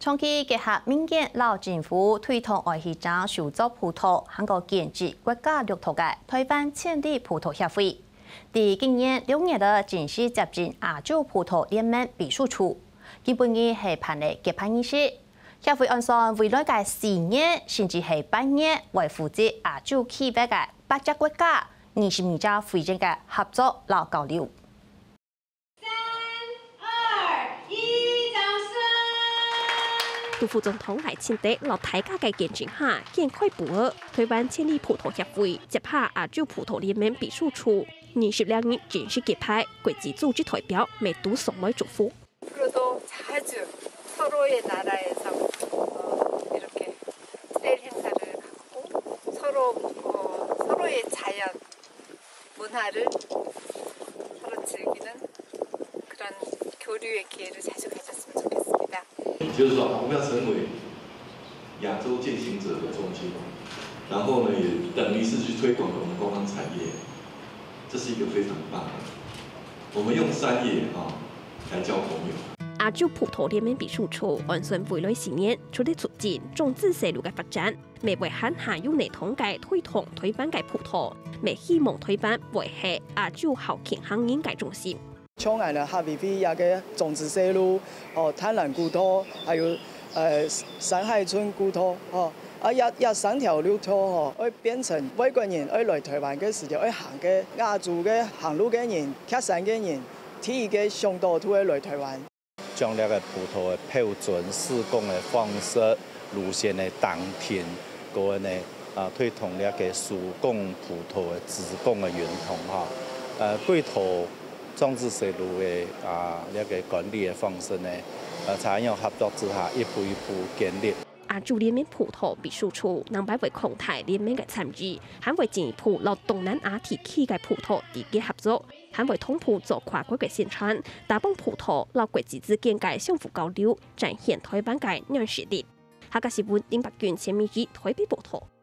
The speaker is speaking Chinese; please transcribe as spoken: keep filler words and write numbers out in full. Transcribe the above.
長期結合民間老政府推動愛去爭手作葡萄，韓國建設國家綠圖嘅台灣千里葡萄協會，第今年六月的正式接近亞洲葡萄聯盟秘書處，基本嘅係辦理結辦儀式。協會按算未來嘅四年甚至係八年，為負責亞洲區域嘅八隻國家二十二隻會員嘅合作和交流。 杜副總統來簽訂落大家嘅見證下，見開步兒台灣千里葡萄協會接下亞洲葡萄聯盟秘書處，二十兩日正式結派，國際組織代表每都送來祝福。 앞으로도 자주 서로의 나라에서 어, 이렇게 세일 행사를 갖고 서로 어, 서로의 자연 문화를 서로 즐기는 그런 교류의 기회를 자주 가졌으면 좋겠습니다. 就是说，我们要成为亚洲践行者的中心，然后呢，也等于是去推广我们观光产业，这是一个非常棒的。我们用商业啊来交朋友。 亞洲葡萄聯盟秘書處按算未來四年，除了促進種子細路嘅發展，未為限下有內統嘅推動台灣嘅葡萄，未希望台灣維係亞洲後勤行業嘅中心。 搶眼嘅哈維菲也嘅種子細路，哦，貪婪古土，還有誒山海村古土，哦，啊一一三條路途，哦，會變成外國人愛來台灣嘅時候，愛行嘅亞洲嘅行路嘅人、喀山嘅人，體育嘅上島都會來台灣。 將呢個葡萄嘅標準、施工嘅方式、路線嘅當天，個呢啊推動呢個手工葡萄嘅自工嘅源頭嚇，誒歸途裝置細路嘅啊呢個管理嘅方式呢，誒採用合作之下一步一步建立。 亞洲聯盟葡萄秘書處能擺為擴大聯盟嘅參與，還為進一步落東南亞地區嘅葡萄地嘅合作，還為通鋪做跨國嘅宣傳，打幫葡萄落國際之間嘅相互交流，展現台灣嘅軟實力。下個新聞丁百娟、錢美儀台北報道。